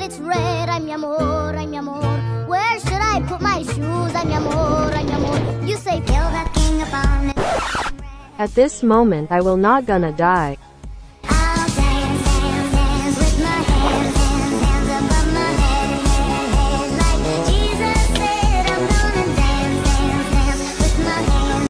it's red. Ay, mi amor, ay, mi amor. Where should I put my shoes? Ay, mi amor, ay, mi amor. You say, feel that king upon it. At this moment I will not gonna die.